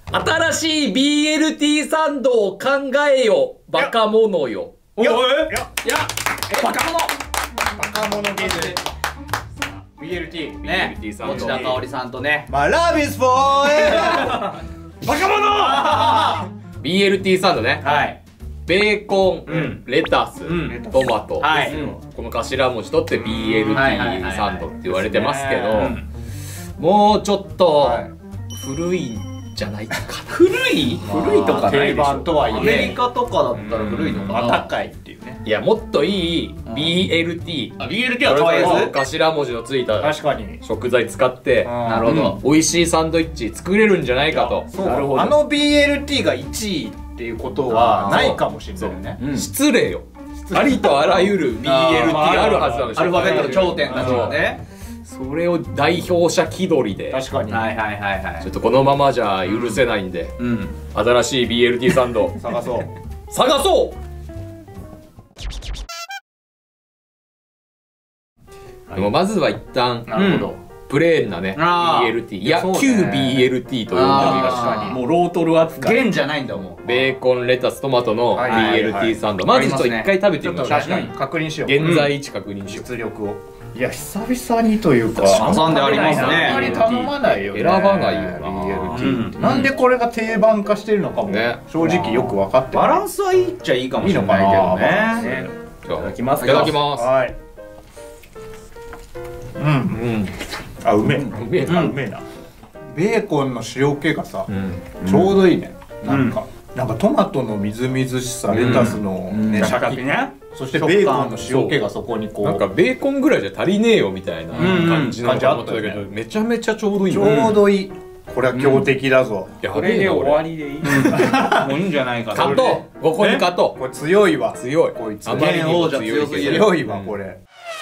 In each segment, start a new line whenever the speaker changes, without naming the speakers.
新しい BLT サンドを考えよ、バカ者よ。
いや、
バカ者。
バカ者ゲーム。BLT
ね、
BLT サンド
持田香織さんとね。
My love is forever。バカ者。
BLT サンドね。
はい。
ベーコン、レタス、トマト。
はい。
この頭文字取って BLT サンドって言われてますけど、
うん
もうちょっと古いんじゃないかな。
古いとかないでしょ。
定番とはいえ
アメリカとかだったら古いのかな。
高いっていうね。
いや、もっといい BLT。
BLT は可愛いや
頭文字のついた
確かに。
食材使って、
なるほど。
美味しいサンドイッチ作れるんじゃないかと。
なるほど。あの BLT が1位っていうことはないかもしれないよね。
失礼よ。ありとあらゆる BLT があるはずなんでしょ。
アルファベットの頂点たちはね。
それを代表者気取りで、
確かに。
はいはいはいはい。
ちょっとこのままじゃ許せないんで、新しい BLT サンド
探そう。
探そう。でもまずは一旦
なるほど。
プレーンなね BLT、いや旧 BLT と呼んでもいいかしら。
もうロートル扱い。弦じゃないんだもん。
ベーコン、レタス、トマトの BLT サンド。まずちょっと一回食べてみましょう。
確かに確認しよう。
現在位置確認しよう。
実力を。いや、久々にというか
挟んでありますね。
あんまり頼まないよね。
選ばないよな
BLT ってなんでこれが定番化してるのかも正直よく分かってない。
バランスはいいっちゃいいかもしれないけどね。
いただき
ます。
いただきます。
はい。あ、うめえ。うめえな。ベーコンの塩気がさ、ちょうどいいね。なんかトマトのみずみずしさ、レタスのね、シャキね。そしてベーコンの塩気がそこにこう。
なんかベーコンぐらいじゃ足りねえよみたいな感じの感じあったけど、めちゃめちゃちょうどいい。
ちょうどいい。これは強敵だぞ。
これで終わ
りでいい。もういいんじゃないかな。
勝とう。ここに勝とう。
これ強いわ。
強い。
こいつ。
現王者強すぎる。
強いわこれ。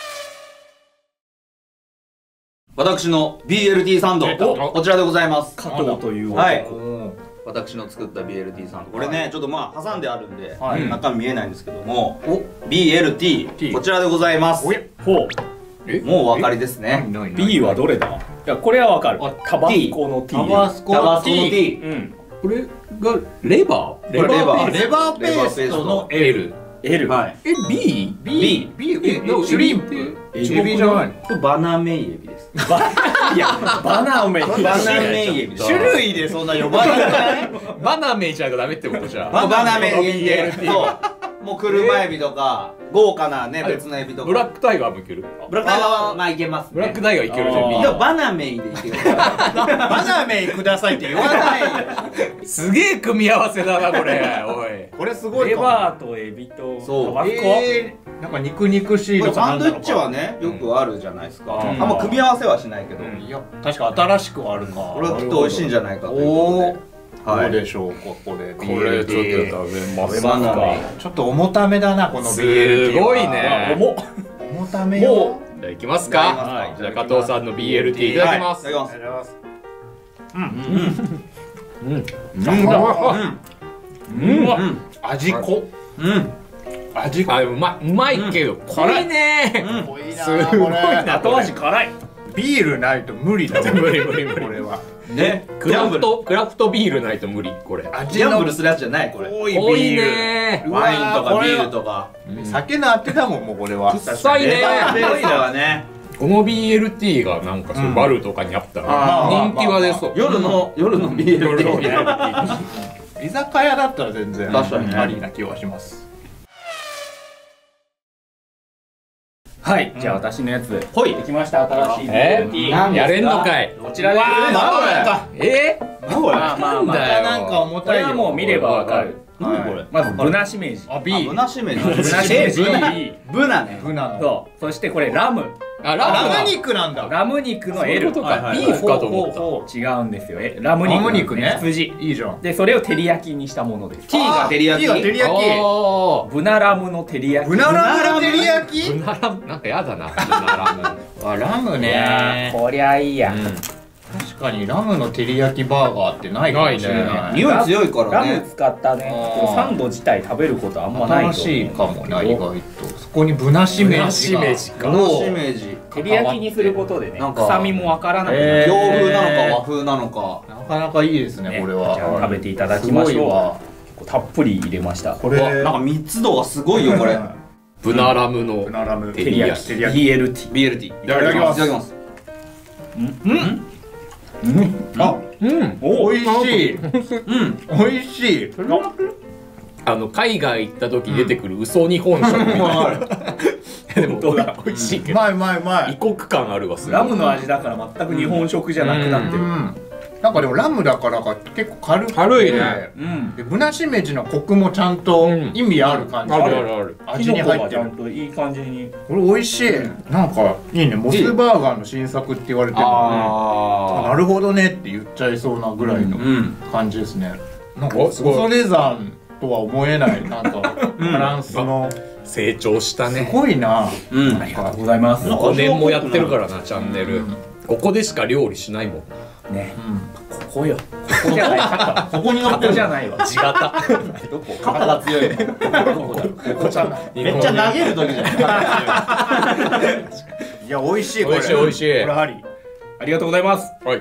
私の BLT サンド、こちらでございます。
加藤という
はい。私の作った BLT サンド。これね、ちょっとまあ挟んであるんで、中身見えないんですけども、BLT、こちらでございます。
ほ
う。もうお分かりですね。
B はどれだ？いや、これはわかる。タバスコの T。
タバスコの T。
これがレバー？
レバーペーストの L。
はい。
B？
B？
シュリンプ？エビじゃないの？
これバナメイエビです。
いや、バナメイ
エビ。
種類でそんな呼ばない。
バナメイじゃダメってことじゃん。
バナメイエビ。そう。もう車エビとか豪華なね別のエビとか。
ブラックタイガーもいける。
ブラックタイガーはまあいけます。
ブラックタイガーいけるじゃん。
でもバナメイでいける。
バナメイくださいって言わないよ。
すげえ組み合わせだなこれ。おい。
これすごい。
レバーとエビとタバスコ。
なんか肉肉しいのか
サンドイッチはねよくあるじゃないですか。あんま組み合わせはしないけど。
いや確か新しくはあるか。
これはきっと美味しいんじゃないかということで。
どうでしょうここで。
これちょっと食べますか。
ちょっと重ためだなこの BLT。
すごいね。
重ためよ。
じゃあいきますか。じゃあ加藤さんの BLT いただきます。
いただきます。味濃。味濃い。
うまいけど濃いね。
濃いな。
すごいな。
後味辛い。
ビールないと無理だ。
無理これは。
ね。
クラフトビールないと無理これ。
ギャンブルするやつじゃないこれ。
濃いね。
ワインとかビールとか。
酒のあてだもんもうこれは。
臭いね。この BLT がなんかそうバルとかにあったら人気は出そう。
夜の BLT。
居酒屋だったら全然
確かに
ありな気はします。
はい、じゃあ私のやつ。
ほい。
できました、新しい BLT。
やれんのかい。
こちらです。まあ
なんか重たいよ。
これはもう見ればわかる。まずブナシメジ。
ブナシメジ。
ブナね。
ブナの。
そう。そしてこれラム。
ラム肉なんだ。
ラム肉の L。
ビーフかと思った。
違うんですよ。ラム肉ね。羊。
いいじゃん。
で、それを照り焼きにしたものです。
T が照り焼き。
ブナラムの照り焼き。
ブナラムの照り焼き。
ブナラムなんかやだな。ブナラム。
ラムね。
こりゃいいや。
確かにラムの照り焼きバーガーってないかもしれない。
匂い強いからね。
ラム使ったねサンド自体食べることあんまないと。
新しいかもね意外と。 こにぶなしめじ
ぶなしめじか。
ぶなしめじ
照り焼きにすることでね、
なんか
臭みもわからなくな
洋
る。
風なのか和風なのか。
なかなかいいですねこれ
じゃあ
は。
食べていただきまし
すごいわ
ょう。結構たっぷり入れました。
これ
なんか密度がすごいよこれ。
ブナラムの
ぶなラム
照り焼き。
照り焼き
BLT。
BLT。い
ただきます
いただきます。
あ
うん。
おいしい
うん。
おいしい。
海外行った時出てくる嘘日本食みたいな。でも美味しいけど。
うまいうまいうま
異
い。
国感あるわすごい。
ラムの味だから全く日本食じゃなくなってる。
なんかでもラムだからか結構軽くて
軽いね。
うん。
でぶなしめじのコクもちゃんと意味ある感じ。
あるあるある。
味に入って
ちゃん
る。
といい感じに。
これ美味しい。なんかいいね。モスバーガーの新作って言われてもなるほどねって言っちゃいそうなぐらいの感じですね。なんか恐山とは思えないなんかバランスの
成長したね。
すごいな。
ありがとうございます。
5年もやってるからなチャンネル。ここでしか料理しないもん。
ね。ここよ。ここじゃない。肩。
ここに乗ってる
ここじゃないわ。
地形。
どこ？
肩が強いね。
ここじゃない。
めっちゃ投げる時じゃん。
いや美味しいこれ。
美味しい美味しい
これあり。
ありがとうございます。
はい。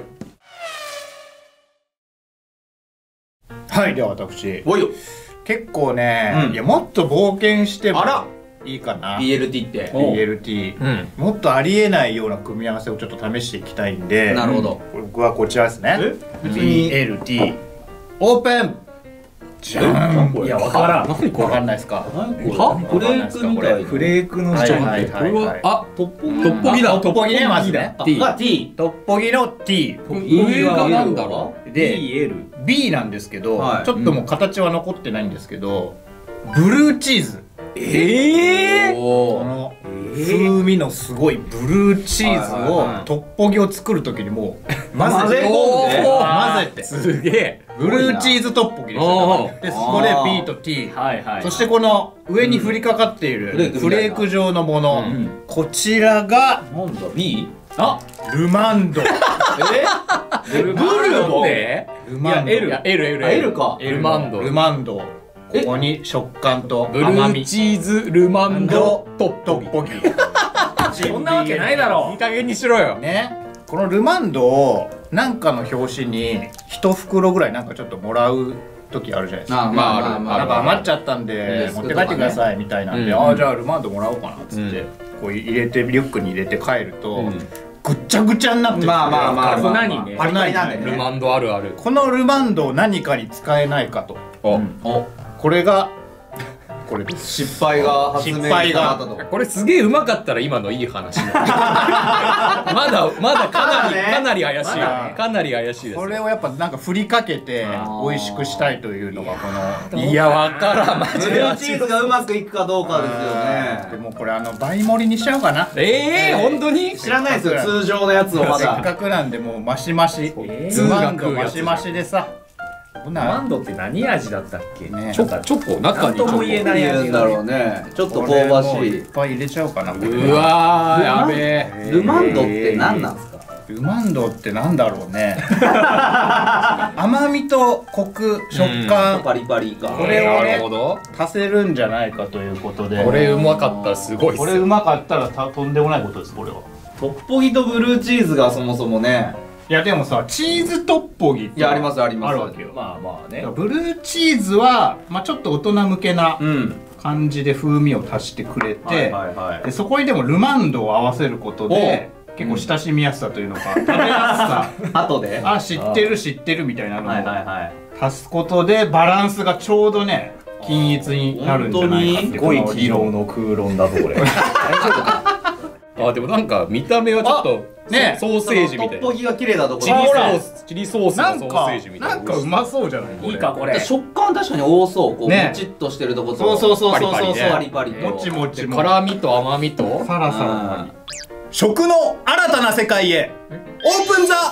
はいでは私
おいよ。
結構ねいやもっと冒険しても
あら
いいかな。
BLT って。
BLT
うん。
もっとありえないような組み合わせをちょっと試していきたいんで、
なるほど。
僕はこちらですね。
別に
BLT オープン。じゃーん。
いやわからん。
何これ。
わかんないですか。
はフレークみたい。
フレークの
はい
ちょっと
はい
待って。
はいはい。
あ、
トッポギ。
トッポギだ。
トッポギねまずね。
T
が T。
トッポギの T
上がなんだろ
で
BL。
B なんですけど、
はい
ちょっともう形は残ってないんですけど、ブルーチーズ。こ
おー。
の風味のすごいブルーチーズ
はいはいはい
をトッポギを作る時にもう
混ぜ込んで
混ぜて
すげえ。
ブルーチーズトッポギですよ。でそこで B と T。
はいはい。
そしてこの上に降りかかっているフレーク状のもの、こちらが
なんだ B？
あ、
ルマンド。
ブルボン。
で
ルマンド。
いや L
L か。
ルマンド。
ルマンド。ここに食感と
ブル
甘み。
ーチーズルマンドトッポギ。
トッポギ。
そんなわけないだろ
いい加減にしろよ。
ね。このルマンドをなんかの表紙に一袋ぐらいなんかちょっともらう時あるじゃないですか。なんか余っちゃったんで持って帰ってくださいみたいなんで、ああじゃあルマンドもらおうかなっつってこう入れてリュックに入れて帰るとぐっちゃぐちゃになってる。
まあまあまあ。
粉にね。
パリパリなんでね。
ルマンドあるある。
このルマンドを何かに使えないかと。
お、
これがこれです。
失敗が発明したかったと。
これすげえうまかったら今のいい話だ。まだかなり怪しいよ。かなり怪しいです。
これをやっぱなんか振りかけて美味しくしたいというのがこの。
いやわからんマジで。
ブルーチーズがうまくいくかどうかですよね。
でもこれ倍盛りにしちゃおうかな。
本当に？
知らないですよ通常のやつをま
せっ
だ。
かくなんでもうマシマシ。ルマンドマシマシでさ。
マンドって何味だったっけ？
ね
チョコ中にチ
なんとも
ョ
言えない味
言うんだろうね。ちょっと香ばしい
いっ。ぱい入れちゃおうかな。
コ。うわーやべえ。
ルマンドって何なんですか？
ルマンドってなんだろうね。甘みとコク食感
パリパリか。
これをね
なるほど。
足せるんじゃないかということで。
これうまかったらすごいっす
これうまかったらとんでもないことですこれは。
トッポギとブルーチーズがそもそもね。
いやでもさチーズトッポギって
いやありますあります。
あるわけよ。
まあまあね。
ブルーチーズはちょっと大人向けな
うん。
感じで風味を足してくれて、
は
でそこにでもルマンドを合わせることで結構親しみやすさというのか、食べやすさ
後で。
あ知ってるみたいなのを
はい。
足すことでバランスがちょうどね均一になるんじゃないかって
すごい
この
機能の空論だぞこれ。
あでもなんか見た目はちょっと
ね
ソーセージみたいな。
トッポギが綺麗だとこ
チリソ
ろ。
ースチリソースのソー
なんか
セージみたいな。
なんかうまそうじゃない
いいかこれ。
食感確かに多そう。こう
ね
もちっとしてるとこと。
そう
パリパリね
パリパリと。
もちもちも
辛みと甘みと
サラサラ食の新たな世界へオープンザ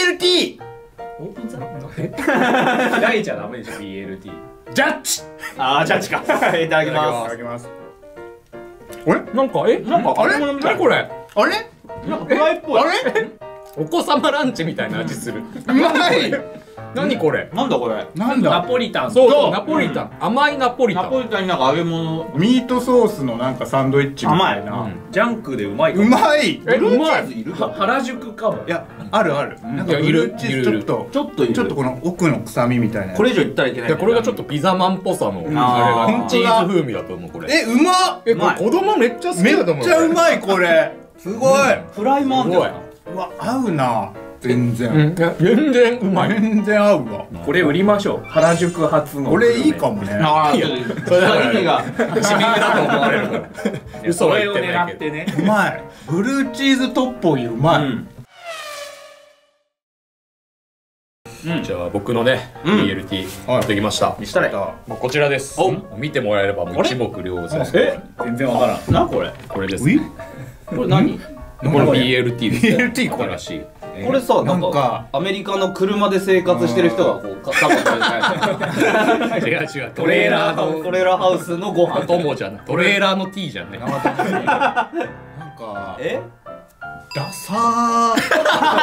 BLT
オープンザ。
開いちゃダメでしょ BLT。
ジャッジ
ああジャッジか。いただきま
いただきます
なんか
あれ
何これ？
あれ
す。なんかフライっぽい。
あれ
お子様ランチみたいな味する。
うまい
何これ？
なんだこれ。
なんだ
ナポリタン。
そうそう、ナポリタン。甘いナポリタン。
ナポリタンになんか揚げ物。
ミートソースのなんかサンドイッチみたいな。
ジャンクでうまいか
う
も。
まい。
え、うまい。
いる
原宿かも。
いや、あるある。なんかブルーチーズちょっと
いる
ちょっとこの奥の臭みみたいな。
これ以上いったらいけない。
これがちょっとピザマンっぽさの、
あー
あれがチーズ風味だと思う、これ。
うまっ。
え、これ子供めっちゃ好き
め
だと思う。
っちゃうまいこれ。すごい。
フライもあんじゃん。
うわ、合うな。全
うん、
然。
いや全然うまい。
全然合うわ。
これ売りましょう。原宿発の。
これいいかもね。
ああ、
いや
それは意味が。
シミだと思われるから。嘘は言ってないけど。
ね。
うまい。ブルーチーズトッポギうまい。
じゃあ僕のね、BLT 持ってきました。
にしたら。
もうこちらです。見てもらえればもう一目瞭然。
え、全然わからん。
なこれ。
これですね。
これ何？
これ BLT です。
BLT これ
新しい。
これさ、なん
なん
か
か
アメリカの車で生活してる人がこう買ったことあるじゃないですか。
違う違う。トレーラーの
トレーラーハウスのご飯。
友じゃない。トレーラーの T じゃんね。
なんか
え？
ダサー。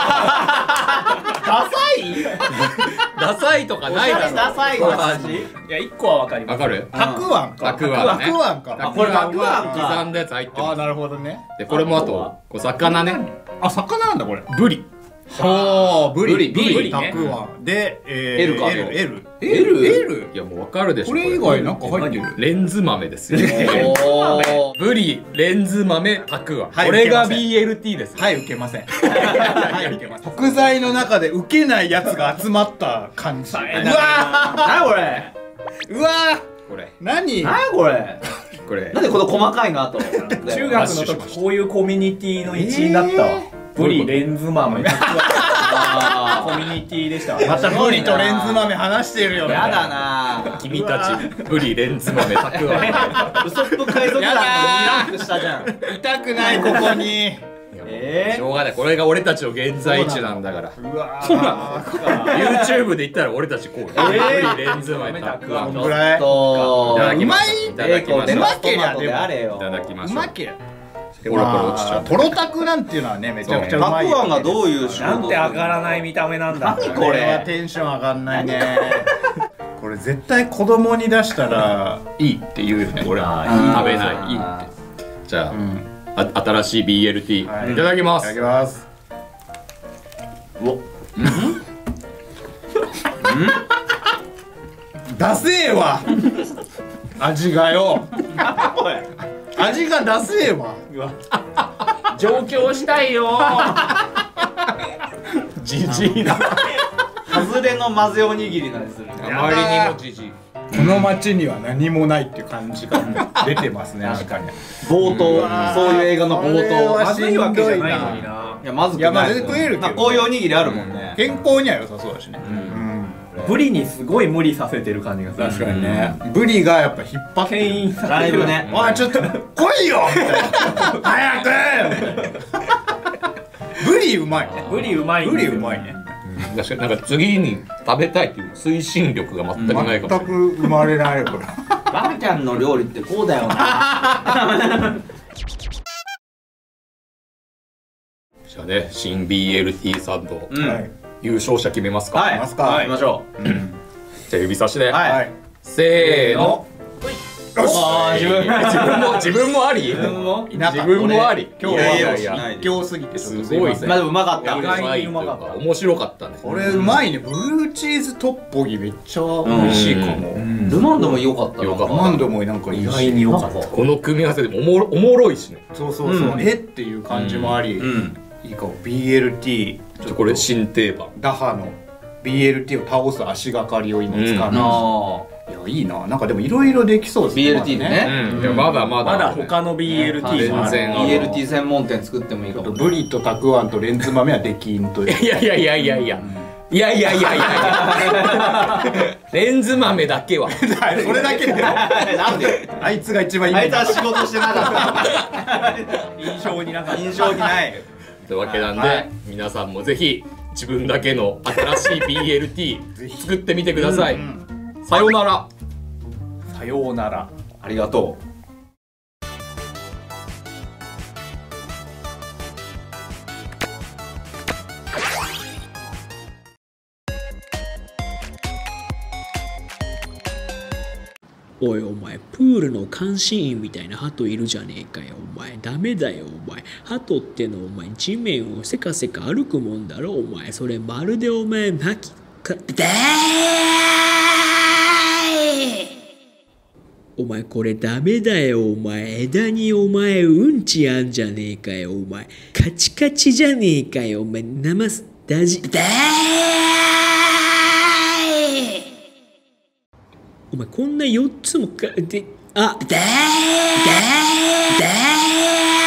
ダサい？
ダサいとかないだろ。
ダサいの話？
いや、一個はわかります。
わかる？
たくあんか。
たくあんね。
たくあんか。
た
これたくあんか
刻んだやつ入ってる。
ああ、なるほどね。
で、これもあと、こう魚ね。
あ、魚なんだこれ。
ブリ。
はあ、ブリ。
ブリ
たくあん。で、
L か
L。
いやもうわかるでしょ。
これ以外なんか入ってる。
レンズ豆ですよ。
おー。
ブリ、レンズ豆、たくあん。
はい
これが
受けません
BLT です。
はい、受けません。はい、受けません。食材の中で受けないやつが集まった感じ。うわ
なにこれ？
ーうわ
これ。
ー何
なにこれ？
これ。
なんでこの細かいなと思って。
中学の時こういうコミュニティの一員だったわ。ブリ、レンズ豆、コミュニティでしたわ。
またブリとレンズ豆話してるよね。
やだな。
君たち、ブリ、レンズ豆、たくあん。
ウソップ海賊団の2ランク下じゃん。
痛くない、ここに。
しょうがない。これが俺たちの現在地なんだから。
うわー
YouTube で言ったら俺たちこう。ブリ、レンズ豆、たくあん。い
ぐらい。
ただきま
うまい
す。いただきまし
うま
ょう。
けりゃでも
あれよ。
いただきましょう。
うまけりゃ。
ポロポロ落ちちゃう。
トロタクなんていうのはね、めちゃくちゃう
た
まい。
くあんがどういう仕事？
なんて上がらない見た目なんだ。
何
これはテンション上がんないね。これ絶対子供に出したらいいって言うよね、これ。
食べない。いいって。じゃあ、新しい BLT。いただきます。
いただきます。ダセーわ。味がよ。味がダセーわ。
上京したいよ。
じじいだ。
外れの混ぜおにぎりなんでする。
あまりにもじじい。
この街には何もないっていう感じが出てますね。確かに。
冒頭、そういう映画の冒頭。
まずいわけじゃないのにな。
いや、まずく
いや、まあ
ない。
全然食えるけど。
こういうおにぎりあるもんね。
健康には良さそうだしね。
ブリにすごい無理させてる感じがする。
確かにね。ブリがやっぱ引っ張って
牽引されてる
だいぶね。
おい、ちょっと来いよみたいな。早くブリうまいね。
ブリうまいん
ブ
ですよ。
リうまいね。
確かになんか次に食べたいっていう推進力が全くないかもしれない。
全く生まれないよ、これ。
ばあちゃんの料理ってこうだよな。
じゃあね、新 BLT サンド、
はい。
優勝者決めますか。
はい。
ますか
行きましょ
じゃあ指差しで。
はい
はい。
せーの。
よし。
自分もあり。
う。も
自分もあり。
今日
いやいや
はい
や。
一強すぎて
すごいね。
まあでもうまかった。
うまいというか面白かったね。
これうまいね。ブルーチーズトッポギめっちゃ美味しいかも。
ルマンドも良かったな。
良かった
マンドもなんかいいし。
意外に良かった。
この組み合わせでもおもろいしね。
そうそうそう。えっていう感じもあり。
うん。
いいかも。BLT。
これ新定番。
打破の BLT を倒す足がかりを今使う。
あ
いや、いいな。なんかでもいろいろできそうですね。
BLT でね。
でもまだまだ。
まだ他の BLT もある。
全然
BLT 専門店作ってもいいかも。
ブリとたくあんとレンズ豆はできんという。
いやいやいやいやいや。いやいやいやいや。レンズ豆だけは。
それだけで。
なんで？
あいつが一番いい。
あいつは仕事してなかった。
印象になかった。
印象にない。
というわけなんで、皆さんもぜひ自分だけの新しい BLT 作ってみてください。さようなら。
さようなら。
ありがとう。
おいお前、プールの監視員みたいな鳩いるじゃねえかよ、お前。ダメだよ、お前。鳩ってのお前、地面をせかせか歩くもんだろ、お前。それまるでお前、巻きか、お前これダメだよ、お前。枝にお前、うんちあんじゃねえかよ、お前。カチカチじゃねえかよ、お前。生す、だじ、お前こんな4つもか、で、あ、